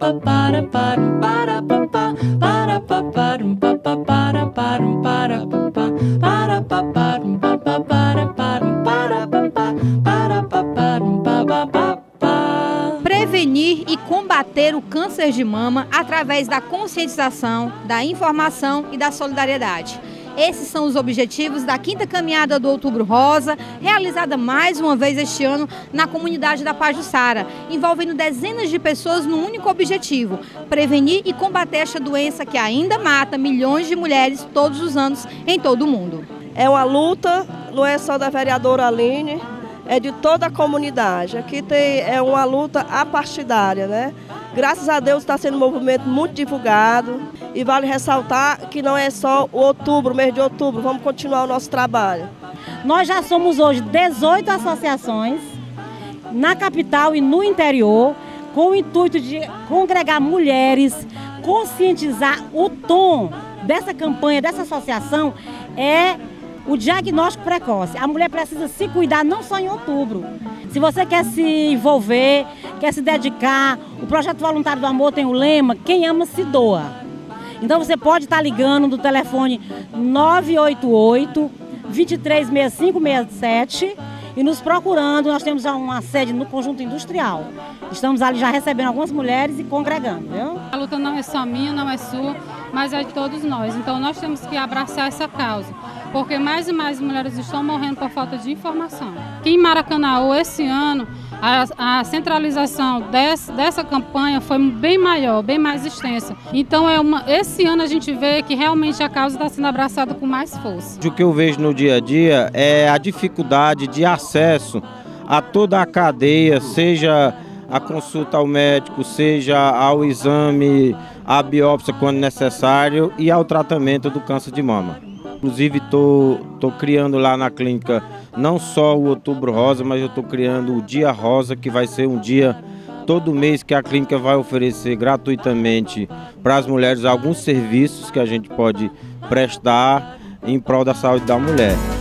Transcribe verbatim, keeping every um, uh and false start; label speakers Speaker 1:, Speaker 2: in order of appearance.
Speaker 1: Prevenir e combater o câncer de mama através da conscientização, da informação e da solidariedade. Esses são os objetivos da quinta caminhada do Outubro Rosa, realizada mais uma vez este ano na comunidade da Pajuçara, envolvendo dezenas de pessoas num único objetivo: prevenir e combater esta doença que ainda mata milhões de mulheres todos os anos em todo o mundo.
Speaker 2: É uma luta, não é só da vereadora Aline, é de toda a comunidade. Aqui tem, é uma luta apartidária, né? Graças a Deus está sendo um movimento muito divulgado e vale ressaltar que não é só o outubro, o mês de outubro, vamos continuar o nosso trabalho.
Speaker 3: Nós já somos hoje dezoito associações na capital e no interior, com o intuito de congregar mulheres, conscientizar. O tom dessa campanha, dessa associação é o diagnóstico precoce. A mulher precisa se cuidar não só em outubro. Se você quer se envolver, quer se dedicar, o Projeto Voluntário do Amor tem o lema: quem ama se doa. Então você pode estar ligando do telefone nove oito oito, dois três seis cinco seis sete e nos procurando. Nós temos já uma sede no Conjunto Industrial. Estamos ali já recebendo algumas mulheres e congregando, viu?
Speaker 4: A luta não é só minha, não é sua, mas é de todos nós. Então nós temos que abraçar essa causa, porque mais e mais mulheres estão morrendo por falta de informação. Aqui em Maracanaú, esse ano, a, a centralização desse, dessa campanha foi bem maior, bem mais extensa. Então, é uma, esse ano a gente vê que realmente a causa está sendo abraçada com mais força.
Speaker 5: O que eu vejo no dia a dia é a dificuldade de acesso a toda a cadeia, seja a consulta ao médico, seja ao exame, à biópsia quando necessário e ao tratamento do câncer de mama. Inclusive estou tô, tô criando lá na clínica não só o Outubro Rosa, mas eu estou criando o Dia Rosa, que vai ser um dia todo mês que a clínica vai oferecer gratuitamente para as mulheres alguns serviços que a gente pode prestar em prol da saúde da mulher.